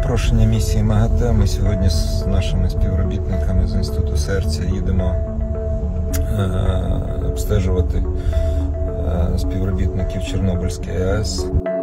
запрошення місії МАГАТЕ ми сьогодні з нашими співробітниками з Інституту серця їдемо обстежувати співробітників Чорнобильської АЕС.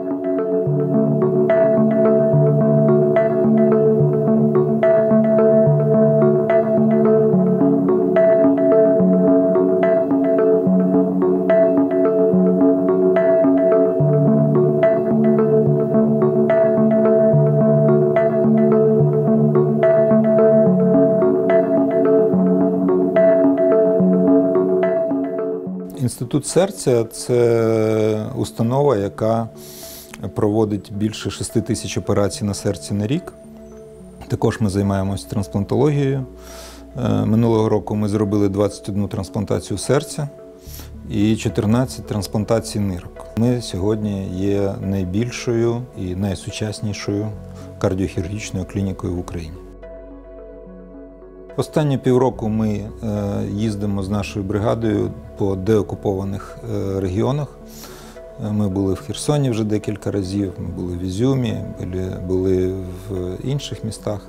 Інститут серця – це установа, яка проводить більше 6 тисяч операцій на серці на рік. Також ми займаємося трансплантологією. Минулого року ми зробили 21 трансплантацію серця і 14 трансплантацій нирок. Ми сьогодні є найбільшою і найсучаснішою кардіохірургічною клінікою в Україні. Останні півроку ми їздимо з нашою бригадою по деокупованих регіонах. Ми були в Херсоні вже декілька разів, ми були в Ізюмі, були в інших містах.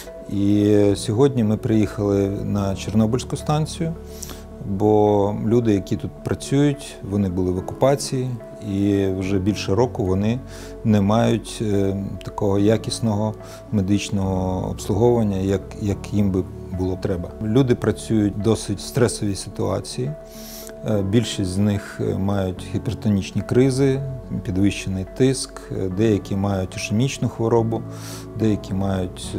І сьогодні ми приїхали на Чорнобильську станцію, бо люди, які тут працюють, вони були в окупації, і вже більше року вони не мають такого якісного медичного обслуговування, як їм би було треба. Люди працюють в досить стресовій ситуації. Більшість з них мають гіпертонічні кризи, підвищений тиск, деякі мають ішемічну хворобу, деякі мають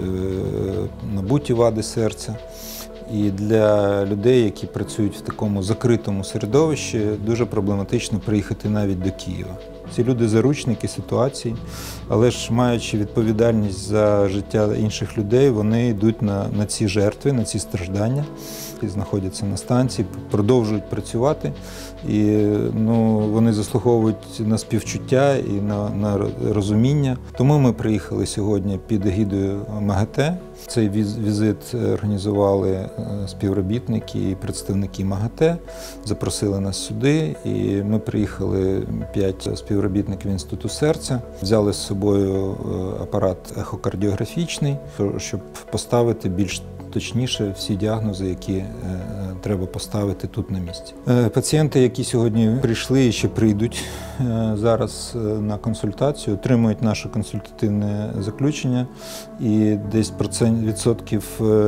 набуті вади серця. І для людей, які працюють в такому закритому середовищі, дуже проблематично приїхати навіть до Києва. Ці люди – заручники ситуації, але ж маючи відповідальність за життя інших людей, вони йдуть на ці жертви, на ці страждання, і знаходяться на станції, продовжують працювати. І вони заслуговують на співчуття і на розуміння. Тому ми приїхали сьогодні під егідою МАГАТЕ. Цей візит організували співробітники і представники МАГАТЕ, запросили нас сюди, і ми приїхали 5 співробітників Інституту серця, взяли з собою апарат ехокардіографічний, щоб поставити більш точніше всі діагнози, які треба поставити тут на місці. Пацієнти, які сьогодні прийшли і ще прийдуть зараз на консультацію, отримують наше консультативне заключення, і десь відсотків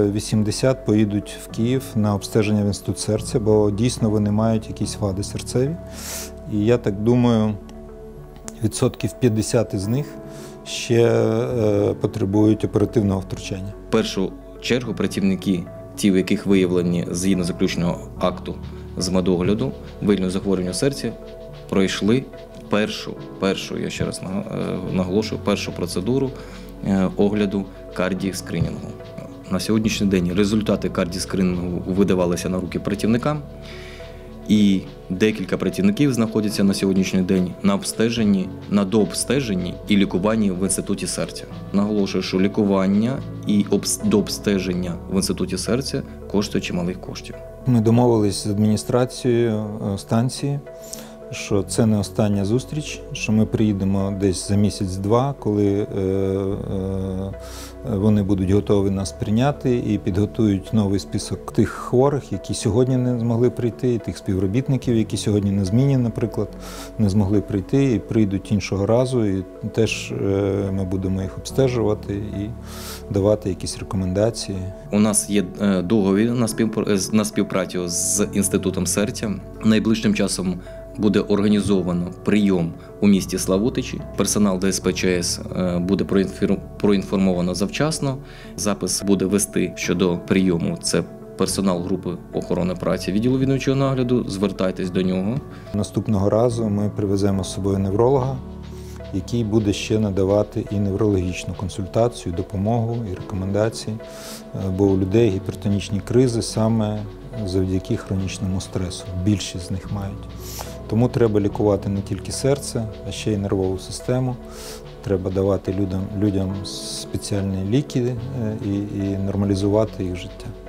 80 поїдуть в Київ на обстеження в Інститут серця, бо дійсно вони мають якісь вади серцеві. І я так думаю, відсотків 50 із них ще потребують оперативного втручання. В першу чергу працівники, ті, в яких виявлені згідно заключного акту з медогляду виявлення захворювання серця, пройшли першу, я ще раз наголошую, першу процедуру огляду кардіскринінгу. На сьогоднішній день результати кардіскринінгу видавалися на руки працівникам, і декілька працівників знаходяться на сьогоднішній день на дообстеженні і лікуванні в Інституті серця. Наголошую, що лікування і дообстеження в Інституті серця коштує чималих коштів. Ми домовились з адміністрацією станції, що це не остання зустріч, що ми приїдемо десь за місяць-два, коли вони будуть готові нас прийняти і підготують новий список тих хворих, які сьогодні не змогли прийти, і тих співробітників, які сьогодні на зміні, наприклад, не змогли прийти і прийдуть іншого разу, і теж ми будемо їх обстежувати і давати якісь рекомендації. У нас є договір на співпрацю з Інститутом серця. Найближчим часом буде організовано прийом у місті Славутичі. Персонал ДСПЧС буде проінформовано завчасно. Запис буде вести щодо прийому. Це персонал групи охорони праці відділу відновчого нагляду. Звертайтесь до нього. Наступного разу ми привеземо з собою невролога, який буде ще надавати і неврологічну консультацію, допомогу і рекомендації, бо у людей гіпертонічні кризи саме завдяки хронічному стресу. Більшість з них мають. Тому треба лікувати не тільки серце, а ще й нервову систему. Треба давати людям спеціальні ліки і нормалізувати їх життя.